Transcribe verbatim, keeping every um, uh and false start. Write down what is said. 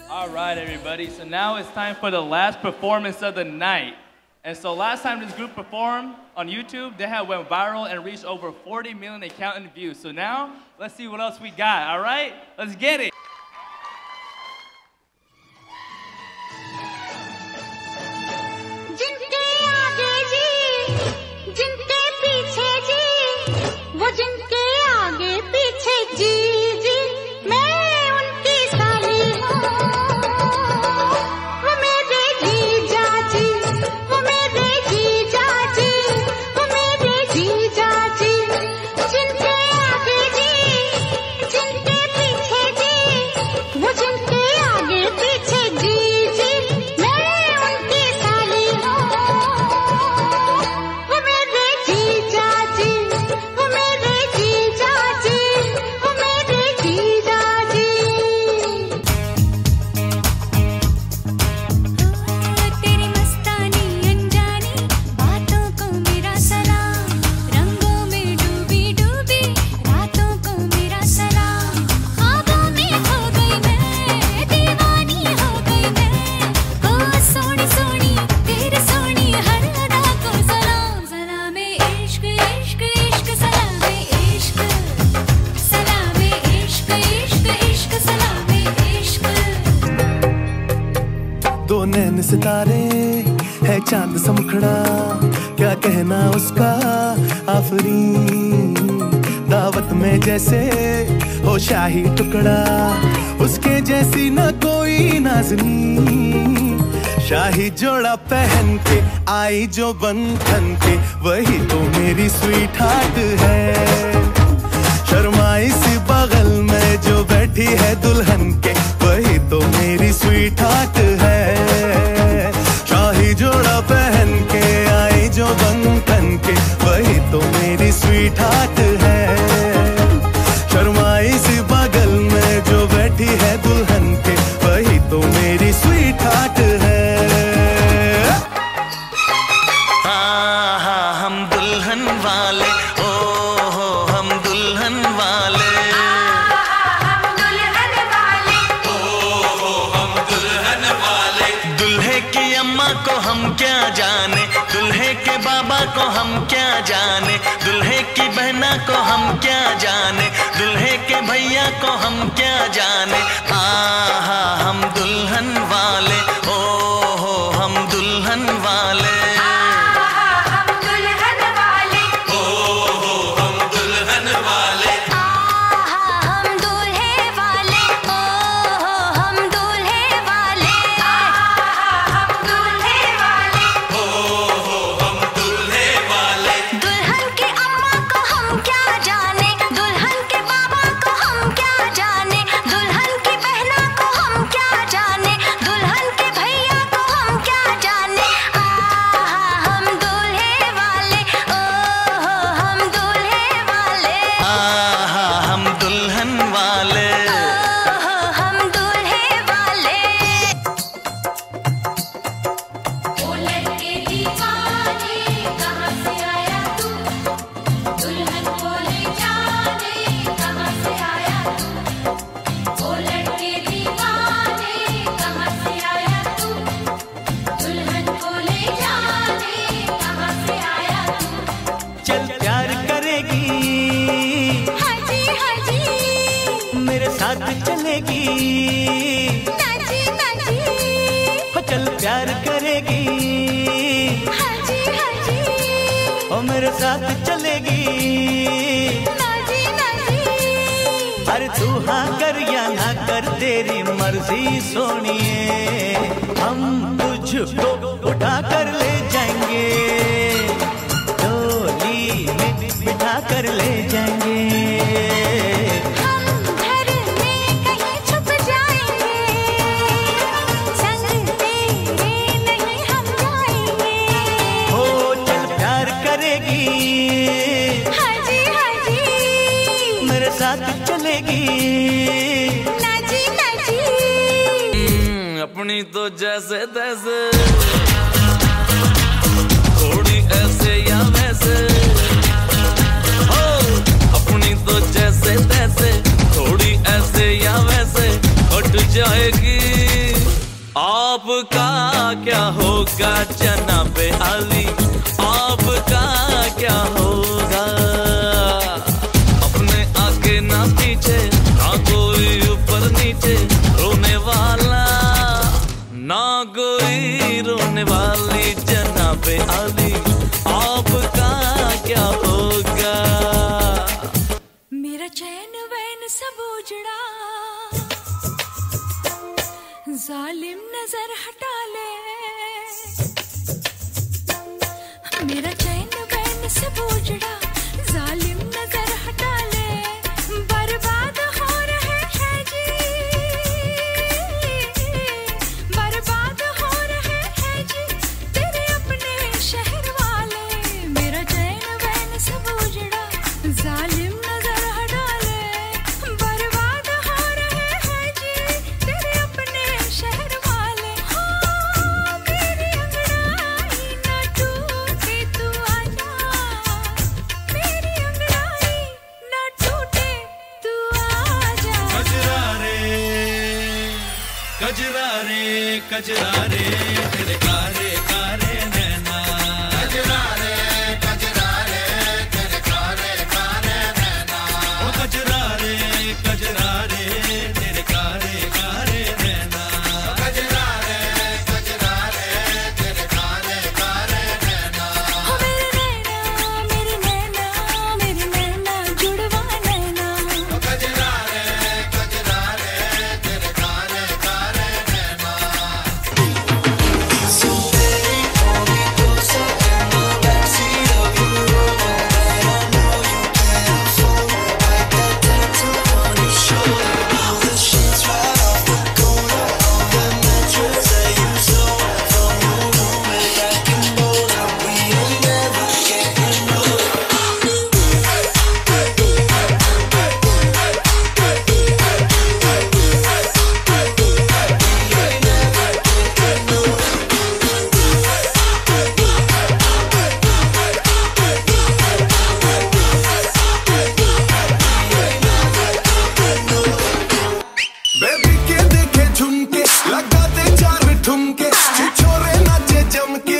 All right, everybody. So now it's time for the last performance of the night. And so last time this group performed on YouTube, they had went viral and reached over forty million accountant views. So now, let's see what else we got, all right? Let's get it. जिनके आगे जी, जिनके पीछे जी, वो जिनके आगे पीछे जी जी, मैं उनकी साली हूँ, वो मेरे जीजा जी, वो मेरे जीजा जी, वो मेरे जीजा जी, जिनके आगे जी, जिनके पीछे जी, वो जिनके आगे पीछे जी जी, मैं उनकी साली हूँ, वो मेरे जीजा जी, वो मेरे जीजा जी, वो मेरे जीजा जी। तेरी मस्तानी अनजानी बातों को मेरा सलाम, रंगों में डूबी डूबी रातों को मेरा सलाम, ख्वाबों में खो गई मैं, दीवानी हो गई मैं, ओ सोनी सोनी तेरे सोनी हर अदा को सलाम, सलाम इश्क इश्क इश्क सलाम इश्क, सलाम इश्क इश्क इश्क सलाम इश्क। दो नैन सितारे है चांद सा मुखड़ा, क्या कहना उसका आफरीन, दावत में जैसे हो शाही टुकड़ा, उसके जैसी न कोई नाज़नीन, शाही जोड़ा पहन के आई जो बंधन के, वही तो मेरी स्वीट हार्ट है, शर्माई सी बगल में जो बैठी है दुल्हन के, वही तो मेरी स्वीट हार्ट है, शाही जोड़ा पहन के आई जो बंधन के, वही तो मेरी स्वीट हार्ट है, शर्माई सी बगल में जो बैठी है दुल्हन के, वही तो मेरी स्वीट हार्ट है। हाँ हाँ हम दुल्हन वाले, ओ हो हम दुल्हन वाले, हम दुल्हन वाले, ओ हो हम दुल्हन वाले, दुल्हे की अम्मा को हम क्या जाने, दुल्हे के बाबा को हम क्या जाने, दुल्हे की बहना को हम क्या जाने, दुल्हे के भैया को हम क्या जाने, आहा हम दुल्हन वाले, ओ हो हम दुल्हन वाले, हम दुल्हन वाले, ओ हो हम दुल्हन वाले, हम दूल्हे वाले, ओ हो हम दूल्हे वाले, हम दूल्हे वाले, ओ हो हम दुल्हे वाले, दुल्हन के अम्मा को हम क्या जाने, दुल्हन के बाबा को हम क्या जाने, दुल्हन की बहना को हम क्या जाने, दुल्हन के भैया को हम क्या जाने, आहा हम दूल्हे वाले, ओ हो हम दूल्हे वाले, आहा हम दुल्हन वाले, ओ हो हम दूल्हे वाले। ओ लड़के दीवाने कहाँ से आया तू, दुल्हन को ले जाने कहाँ से आया तू, ओ लड़के दीवाने कहाँ से आया तू, दुल्हन को ले जाने कहाँ से आया तू। चल प्यार करेगी हाजी हाजी मेरे साथ चलेगी, नाजी नाजी हो चल प्यार करेगी, हाजी हाजी ओ मेरे साथ चलेगी, नाजी नाजी अरे तू हाँ कर या ना कर तेरी मर्जी सोनिए, हम तुझको उठा कर ले जाएंगे, डोली में बिठा कर ले जाएंगे, हम घर में कहीं छुप जाएंगे, संग तेरे नहीं हम जाएंगे, हो चल प्यार करेगी, हाजी हाजी मेरे साथ चलेगी, नाजी नाजी अपनी तो जैसे तैसे, थोड़ी ऐसे या वैसे, हो अपनी तो जैसे तैसे, थोड़ी ऐसे या वैसे, हट जाएगी आपका क्या होगा जनाबे आली, आपका क्या होगा। अपने आगे ना पीछे, ना कोई ऊपर नीचे, रोने वाला ना कोई रोने वाली जनाबे आली, आपका क्या होगा। मेरा चैन वैन सब उजड़ा, जालिम नजर हटा ले। मेरा चैन वैन सब उजड़ा, जालिम नजर हटा ले। बर्बाद हो रहे हैं जी, बर्बाद हो रहे हैं जी तेरे अपने शहर वाले। मेरा चैन वैन सब उजड़ा, जालिम नजर हटा ले। बर्बाद हो रहे हैं जी तेरे अपने शहर वाले। हाँ मेरी अंगड़ाई ना टूटे तू आजा, मेरी अंगड़ाई ना टूटे तू आजा। कजरा रे कजरा रे कजरा रे तेरे कारे कारे नैना, कजरा रे कजरा रे तेरे कारे कारे नैना, ओ कजरा रे कजरा रे तेरे कारे कारे नैना, कजरा रे कजरा रे तेरे कारे कारे नैना। हो मेरे नैना मेरे नैना मेरे नैना जुड़वा नैना। कजरा रे कजरा रे तेरे कारे कारे नैना। So baby, call me closer in the backseat of your Rover, and I know you can't afford it. Like that tattoo on your shoulder, pull the sheets right off the corner of the mattress that you stole from your roommate back in Boulder. We ain't never getting older. Baby के देखे झुमके, लगाते चार ठुमके, छिछोरे नाचे जम के,